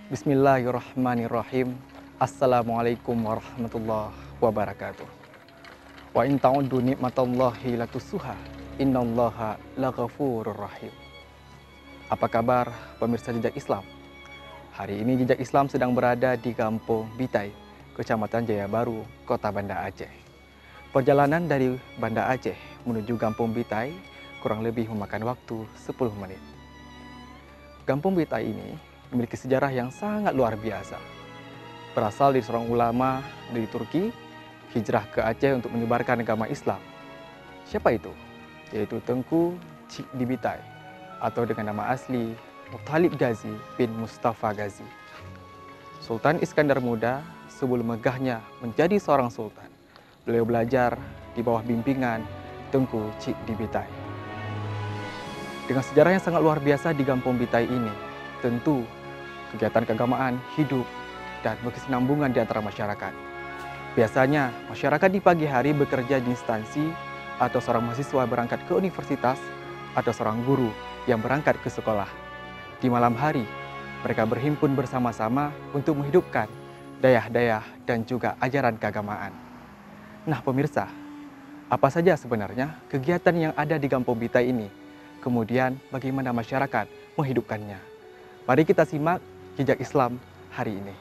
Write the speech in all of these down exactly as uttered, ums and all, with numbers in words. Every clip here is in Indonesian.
Bismillahirrahmanirrahim. Assalamualaikum warahmatullahi wabarakatuh. Wa in ta'uddu nikmatallahi latusuha. Innallaha laghafurur rahim. Apa kabar pemirsa Jejak Islam? Hari ini Jejak Islam sedang berada di Kampung Bitai, Kecamatan Jaya Baru, Kota Banda Aceh. Perjalanan dari Banda Aceh menuju Kampung Bitai kurang lebih memakan waktu sepuluh menit. Kampung Bitai ini memiliki sejarah yang sangat luar biasa. Berasal dari seorang ulama dari Turki, hijrah ke Aceh untuk menyebarkan agama Islam. Siapa itu? Yaitu Tengku Cikdi Bitai, atau dengan nama asli Muthalib Ghazi bin Mustafa Ghazi. Sultan Iskandar Muda sebelum megahnya menjadi seorang sultan, beliau belajar di bawah bimbingan Tengku Cikdi Bitai. Dengan sejarah yang sangat luar biasa di Kampung Bitai ini, tentu kegiatan keagamaan hidup dan berkesinambungan di antara masyarakat. Biasanya, masyarakat di pagi hari bekerja di instansi atau seorang mahasiswa berangkat ke universitas atau seorang guru yang berangkat ke sekolah. Di malam hari, mereka berhimpun bersama-sama untuk menghidupkan dayah-dayah dan juga ajaran keagamaan. Nah pemirsa, apa saja sebenarnya kegiatan yang ada di Kampung Bitai ini? Kemudian bagaimana masyarakat menghidupkannya? Mari kita simak Jejak Islam hari ini.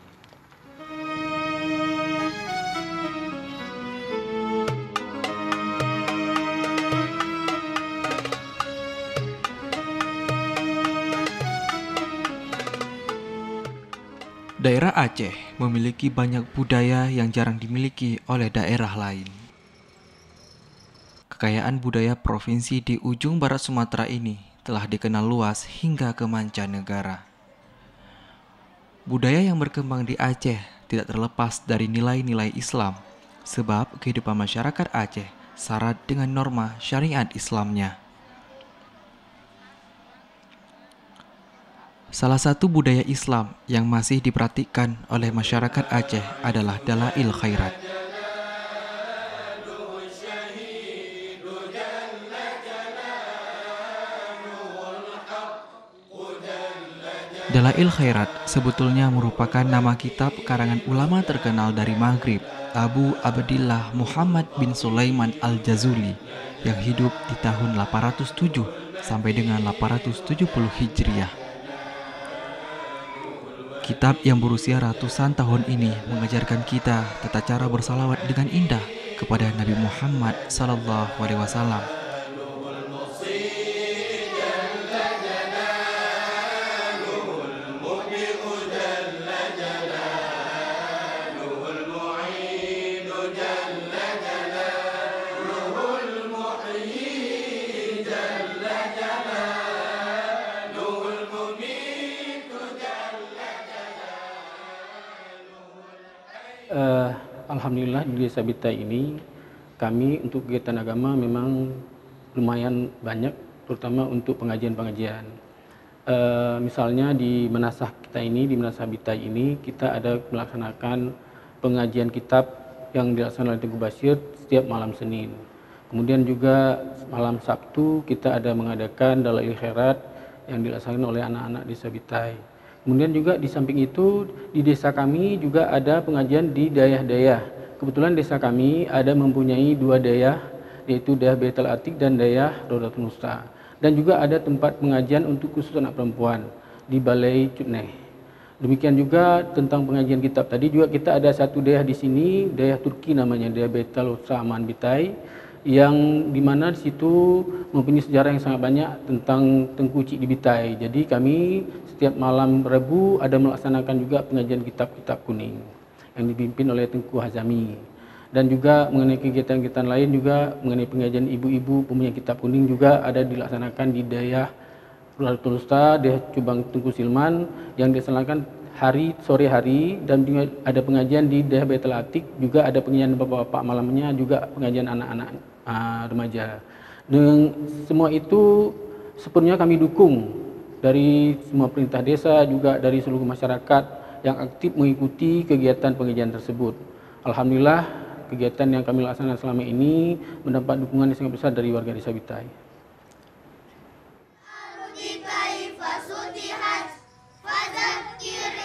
Daerah Aceh memiliki banyak budaya yang jarang dimiliki oleh daerah lain. Kekayaan budaya provinsi di ujung barat Sumatera ini telah dikenal luas hingga ke mancanegara. Budaya yang berkembang di Aceh tidak terlepas dari nilai-nilai Islam, sebab kehidupan masyarakat Aceh syarat dengan norma syariat Islamnya. Salah satu budaya Islam yang masih diperhatikan oleh masyarakat Aceh adalah Dalail Khairat. Dalail Khairat sebetulnya merupakan nama kitab karangan ulama terkenal dari Maghrib, Abu Abdillah Muhammad bin Sulaiman Al-Jazuli, yang hidup di tahun delapan ratus tujuh sampai dengan delapan ratus tujuh puluh Hijriah. Kitab yang berusia ratusan tahun ini mengajarkan kita tata cara bersalawat dengan indah kepada Nabi Muhammad sallallahu alaihi wasallam. Uh, Alhamdulillah di Desa Bitai ini kami untuk kegiatan agama memang lumayan banyak, terutama untuk pengajian-pengajian. Uh, misalnya di Menasah kita ini, di Menasah Bitai ini kita ada melaksanakan pengajian kitab yang dilaksanakan oleh Tengku Bashir setiap malam Senin. Kemudian juga malam Sabtu kita ada mengadakan Dalail Khairat yang dilaksanakan oleh anak-anak Desa Bitai. Kemudian juga di samping itu di desa kami juga ada pengajian di dayah-dayah. Kebetulan desa kami ada mempunyai dua dayah, yaitu dayah Baitul Atiq dan dayah Rodatul Musta. Dan juga ada tempat pengajian untuk khusus anak perempuan di Balai Cutneh. Demikian juga tentang pengajian kitab tadi juga kita ada satu dayah di sini, dayah Turki namanya, dayah Baitul Saman Bitai, yang dimana di situ mempunyai sejarah yang sangat banyak tentang Tengku Cikdi Bitai. Jadi kami setiap malam Rabu ada melaksanakan juga pengajian kitab-kitab kuning yang dipimpin oleh Tengku Hazami. Dan juga mengenai kegiatan-kegiatan lain juga mengenai pengajian ibu-ibu pemunya kitab kuning juga ada dilaksanakan di dayah Rodatul Musta, dayah Cubang Tengku Silman yang dilaksanakan hari sore hari, dan juga ada pengajian di dayah Baitul Atiq, juga ada pengajian bapak-bapak malamnya, juga pengajian anak-anak uh, remaja. Dan semua itu sepenuhnya kami dukung dari semua perintah desa, juga dari seluruh masyarakat yang aktif mengikuti kegiatan pengajian tersebut. Alhamdulillah kegiatan yang kami laksanakan selama ini mendapat dukungan yang sangat besar dari warga Desa Bitai. Bitai fasutihat fadzakir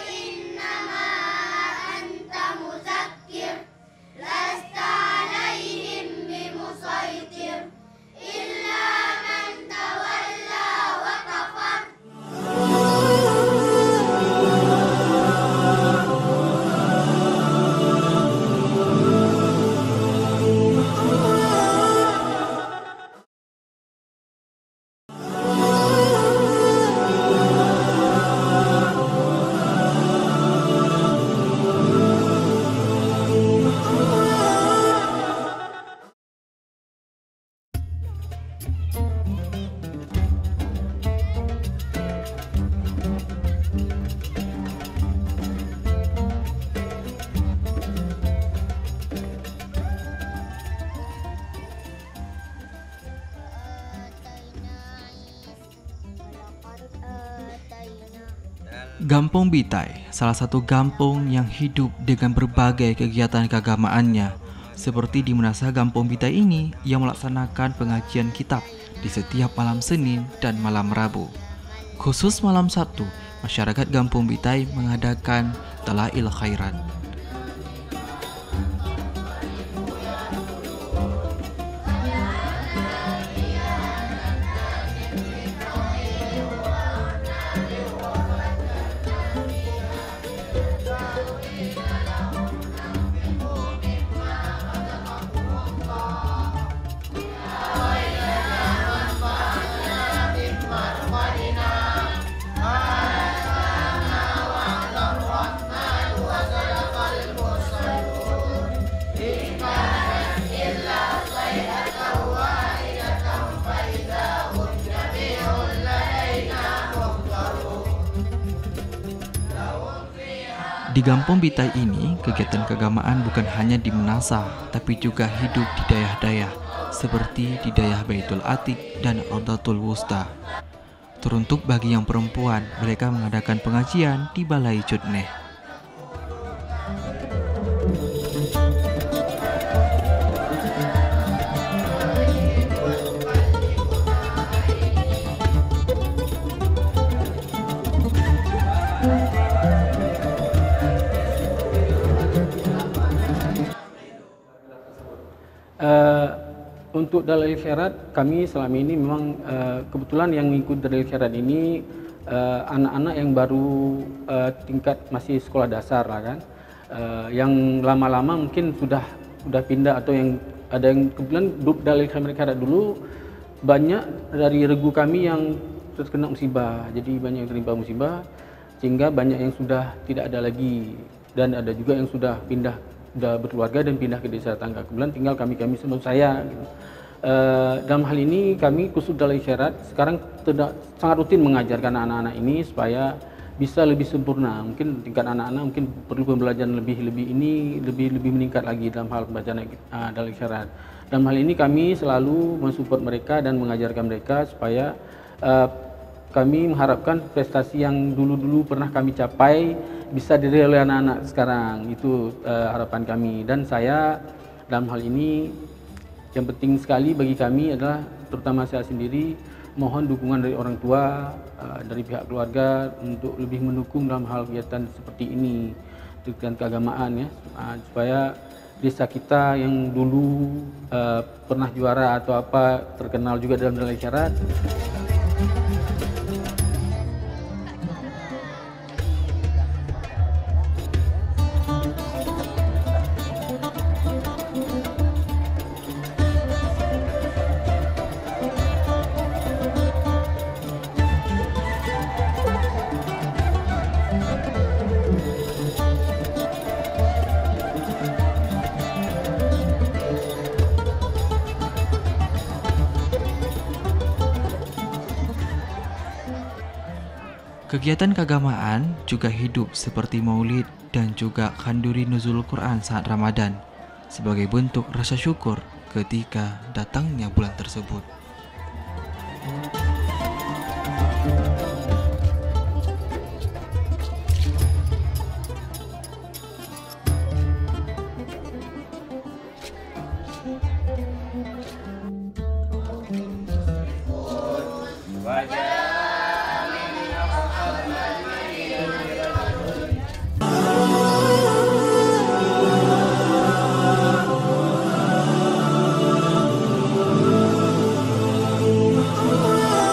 Gampong Bitai, salah satu gampong yang hidup dengan berbagai kegiatan keagamaannya. Seperti di Menasa Gampong Bitai ini yang melaksanakan pengajian kitab di setiap malam Senin dan malam Rabu. Khusus malam Sabtu, masyarakat Gampong Bitai mengadakan Talail Khairat. Di Gampong Bitai ini, kegiatan keagamaan bukan hanya di Menasa, tapi juga hidup di dayah-dayah, seperti di dayah Baitul Atiq dan Raudatul Wusta. Teruntuk bagi yang perempuan, mereka mengadakan pengajian di Balai Cudneh. Uh, untuk Dalail Khairat, kami selama ini memang uh, kebetulan yang mengikut Dalail Khairat ini uh, anak-anak yang baru uh, tingkat masih sekolah dasar lah kan, uh, yang lama-lama mungkin sudah sudah pindah atau yang ada yang kebetulan grup Dalail Khairat dulu banyak dari regu kami yang terkena musibah, jadi banyak yang tertimpa musibah sehingga banyak yang sudah tidak ada lagi dan ada juga yang sudah pindah, sudah berkeluarga dan pindah ke desa tangga. Kebetulan tinggal kami-kami semua saya. Gitu. Uh, dalam hal ini kami khusus Dalail Khairat sekarang tidak, sangat rutin mengajarkan anak-anak ini supaya bisa lebih sempurna. Mungkin tingkat anak-anak mungkin perlu pembelajaran lebih lebih ini lebih lebih meningkat lagi dalam hal pembacaan uh, Dalail Khairat. Dalam hal ini kami selalu mensupport mereka dan mengajarkan mereka supaya uh, kami mengharapkan prestasi yang dulu-dulu pernah kami capai bisa diraih oleh anak-anak sekarang. Itu uh, harapan kami. Dan saya dalam hal ini yang penting sekali bagi kami adalah, terutama saya sendiri, mohon dukungan dari orang tua, uh, dari pihak keluarga untuk lebih mendukung dalam hal kegiatan seperti ini, kegiatan keagamaan ya, uh, supaya desa kita yang dulu uh, pernah juara atau apa terkenal juga dalam Dalail Khairat. Kegiatan keagamaan juga hidup seperti maulid dan juga khanduri nuzul Quran saat Ramadan sebagai bentuk rasa syukur ketika datangnya bulan tersebut. Oh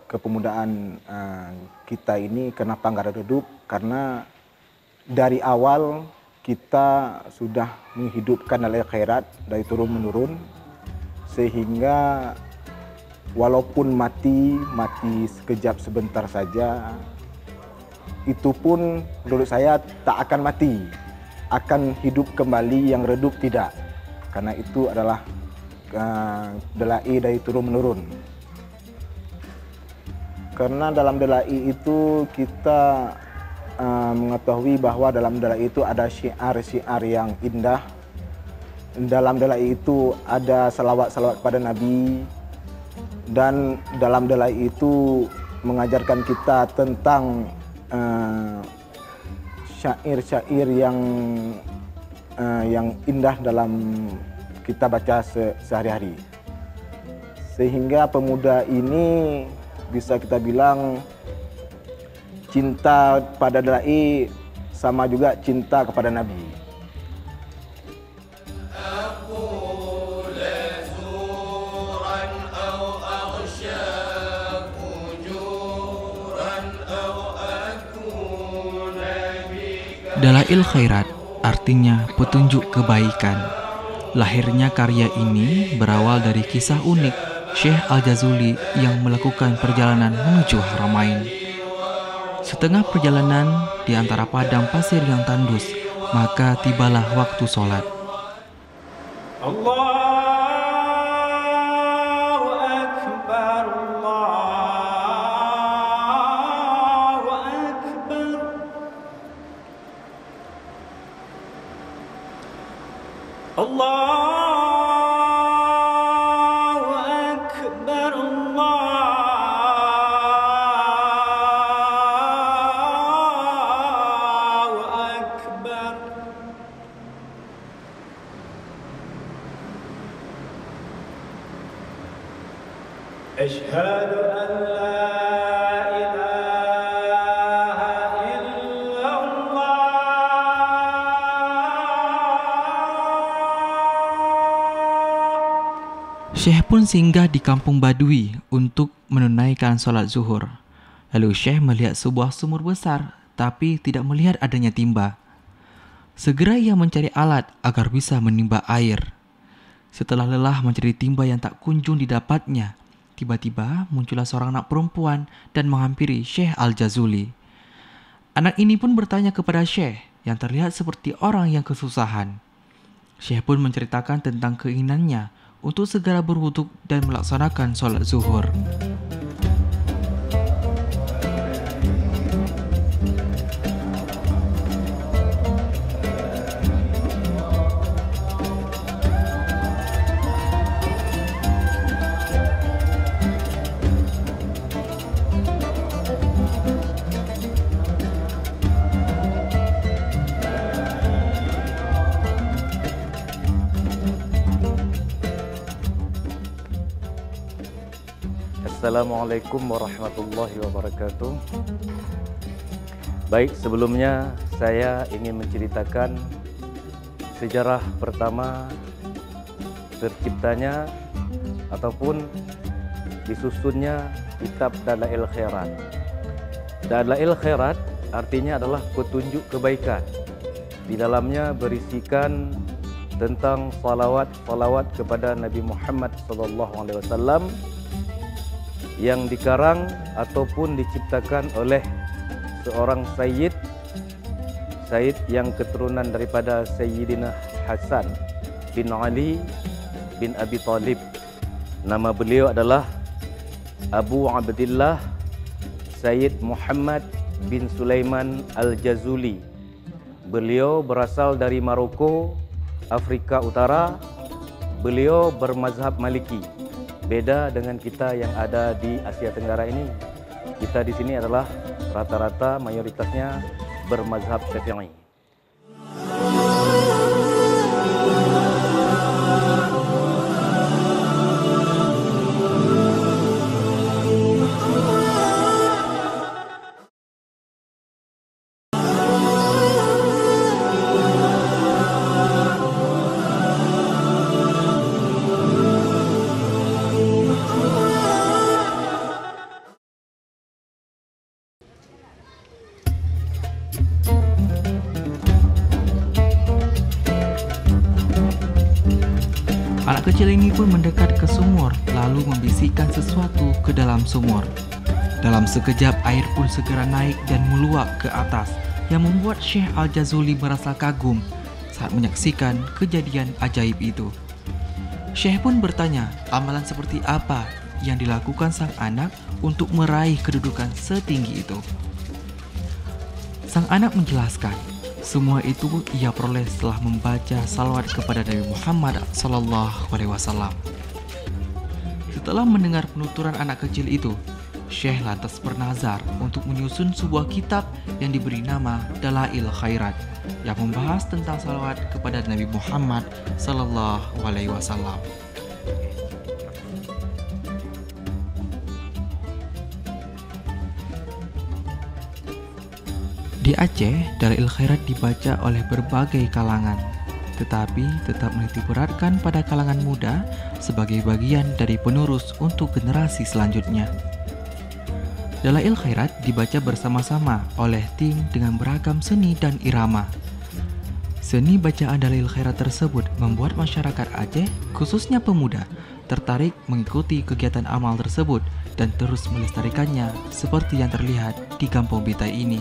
kepemudaan uh, kita ini kenapa nggak redup? Karena dari awal kita sudah menghidupkan dalil khairat dari turun menurun, sehingga walaupun mati mati sekejap sebentar saja, itu pun menurut saya tak akan mati, akan hidup kembali. Yang redup tidak, karena itu adalah uh, dalai dari turun menurun. Karena dalam dalai itu kita uh, mengetahui bahwa dalam dalai itu ada syiar-syiar yang indah. Dalam dalai itu ada salawat-salawat kepada Nabi, dan dalam dalai itu mengajarkan kita tentang uh, syair-syair yang uh, yang indah dalam kita baca se sehari-hari. Sehingga pemuda ini bisa kita bilang cinta pada dalai sama juga cinta kepada Nabi. Dalail Khairat artinya petunjuk kebaikan. Lahirnya karya ini berawal dari kisah unik Syekh Al-Jazuli yang melakukan perjalanan menuju Haramain. Setengah perjalanan di antara padang pasir yang tandus, maka tibalah waktu sholat. Allah Allahu Akbar, Allahu Akbar. Asyhadu an la Syekh pun singgah di kampung Badui untuk menunaikan sholat zuhur. Lalu Syekh melihat sebuah sumur besar, tapi tidak melihat adanya timba. Segera ia mencari alat agar bisa menimba air. Setelah lelah mencari timba yang tak kunjung didapatnya, tiba-tiba muncullah seorang anak perempuan dan menghampiri Syekh Al-Jazuli. Anak ini pun bertanya kepada Syekh yang terlihat seperti orang yang kesusahan. Syekh pun menceritakan tentang keinginannya untuk segera berwuduk dan melaksanakan sholat zuhur. Assalamualaikum warahmatullahi wabarakatuh. Baik, sebelumnya saya ingin menceritakan sejarah pertama terciptanya ataupun disusunnya kitab Dalail Khairat. Dalail Khairat artinya adalah petunjuk kebaikan. Di dalamnya berisikan tentang salawat-salawat kepada Nabi Muhammad sallallahu alaihi wasallam yang dikarang ataupun diciptakan oleh seorang Sayyid Sayyid yang keturunan daripada Sayyidina Hasan bin Ali bin Abi Talib. Nama beliau adalah Abu Abdillah Sayyid Muhammad bin Sulaiman Al-Jazuli. Beliau berasal dari Maroko, Afrika Utara. Beliau bermazhab Maliki. Beda dengan kita yang ada di Asia Tenggara ini. Kita di sini adalah rata-rata mayoritasnya bermazhab Syafi'i. Anak kecil ini pun mendekat ke sumur lalu membisikkan sesuatu ke dalam sumur. Dalam sekejap air pun segera naik dan meluap ke atas yang membuat Syekh Al-Jazuli merasa kagum saat menyaksikan kejadian ajaib itu. Syekh pun bertanya amalan seperti apa yang dilakukan sang anak untuk meraih kedudukan setinggi itu. Sang anak menjelaskan, semua itu ia peroleh setelah membaca salawat kepada Nabi Muhammad sallallahu alaihi wasallam. Setelah mendengar penuturan anak kecil itu, Syekh lantas bernazar untuk menyusun sebuah kitab yang diberi nama Dalail Khairat yang membahas tentang salawat kepada Nabi Muhammad sallallahu alaihi wasallam. Di Aceh, Dalail Khairat dibaca oleh berbagai kalangan, tetapi tetap menitik beratkan pada kalangan muda sebagai bagian dari penerus untuk generasi selanjutnya. Dalail Khairat dibaca bersama-sama oleh tim dengan beragam seni dan irama. Seni bacaan Dalail Khairat tersebut membuat masyarakat Aceh, khususnya pemuda, tertarik mengikuti kegiatan amal tersebut dan terus melestarikannya seperti yang terlihat di Kampung Bitai ini.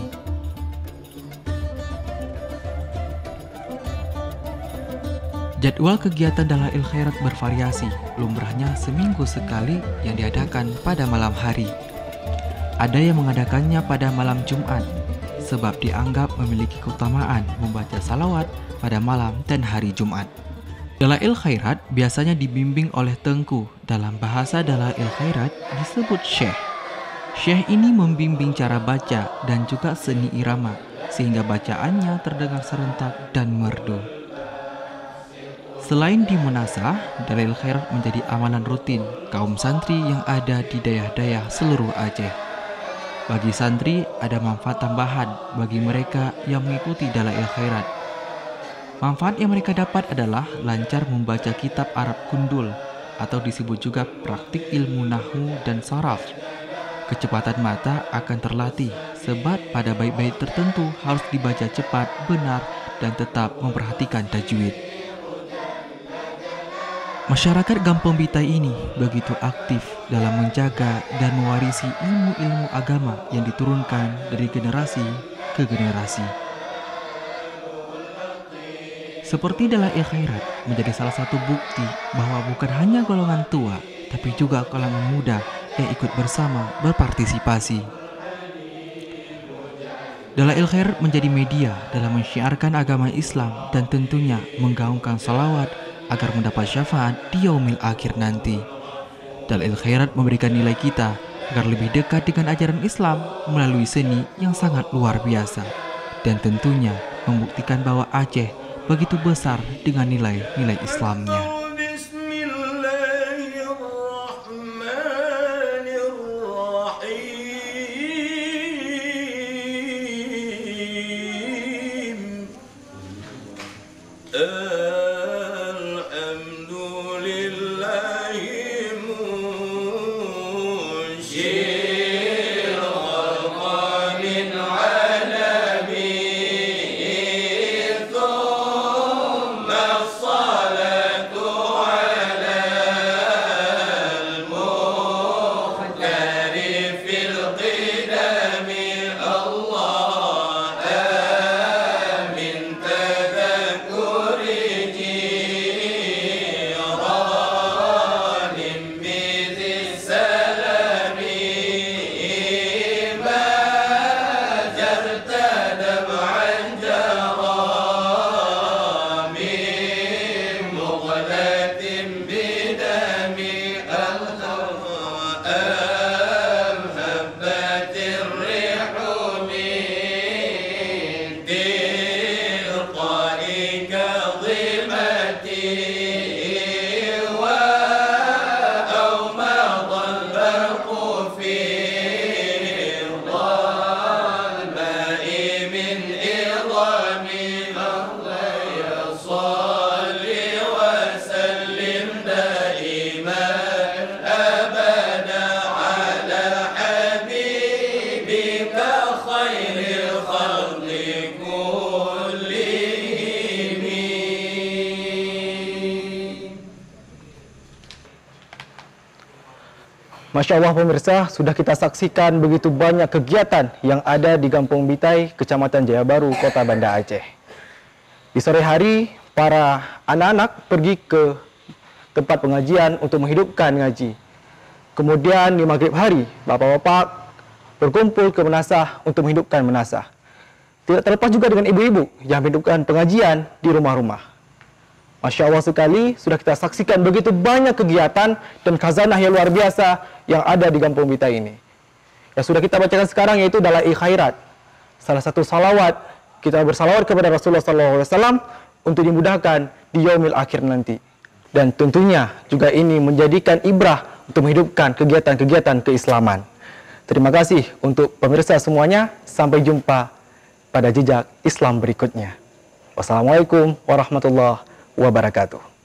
Jadwal kegiatan Dalail Khairat bervariasi, lumrahnya seminggu sekali yang diadakan pada malam hari. Ada yang mengadakannya pada malam Jumat, sebab dianggap memiliki keutamaan membaca salawat pada malam dan hari Jumat. Dalail Khairat biasanya dibimbing oleh Tengku, dalam bahasa Dalail Khairat disebut Syekh. Syekh ini membimbing cara baca dan juga seni irama, sehingga bacaannya terdengar serentak dan merdu. Selain di Munasah, Dalail Khairat menjadi amalan rutin kaum santri yang ada di daerah-daerah seluruh Aceh. Bagi santri, ada manfaat tambahan bagi mereka yang mengikuti Dalail Khairat. Manfaat yang mereka dapat adalah lancar membaca kitab Arab Gundul atau disebut juga praktik ilmu nahwu dan saraf. Kecepatan mata akan terlatih sebab pada bait-bait tertentu harus dibaca cepat, benar, dan tetap memperhatikan tajwid. Masyarakat Kampung Bitai ini begitu aktif dalam menjaga dan mewarisi ilmu-ilmu agama yang diturunkan dari generasi ke generasi. Seperti Dalail Khairat menjadi salah satu bukti bahwa bukan hanya golongan tua, tapi juga kalangan muda yang ikut bersama berpartisipasi. Dalail Khairat menjadi media dalam mensyiarkan agama Islam dan tentunya menggaungkan salawat agar mendapat syafaat di yaumil akhir nanti. Dalail Khairat memberikan nilai kita agar lebih dekat dengan ajaran Islam melalui seni yang sangat luar biasa, dan tentunya membuktikan bahwa Aceh begitu besar dengan nilai-nilai Islamnya. الصلاة Masya Allah pemirsa, sudah kita saksikan begitu banyak kegiatan yang ada di Kampung Bitai, Kecamatan Jaya Baru, Kota Banda Aceh. Di sore hari, para anak-anak pergi ke tempat pengajian untuk menghidupkan ngaji. Kemudian di maghrib hari, bapak-bapak berkumpul ke menasah untuk menghidupkan menasah. Tidak terlepas juga dengan ibu-ibu yang menghidupkan pengajian di rumah-rumah. Masya Allah sekali, sudah kita saksikan begitu banyak kegiatan dan khazanah yang luar biasa yang ada di Kampung Bitai ini. Yang sudah kita bacakan sekarang yaitu Dalail Khairat. Salah satu salawat, kita bersalawat kepada Rasulullah shallallahu alaihi wasallam untuk dimudahkan di yaumil akhir nanti. Dan tentunya juga ini menjadikan ibrah untuk menghidupkan kegiatan-kegiatan keislaman. Terima kasih untuk pemirsa semuanya. Sampai jumpa pada jejak Islam berikutnya. Wassalamualaikum warahmatullahi wabarakatuh.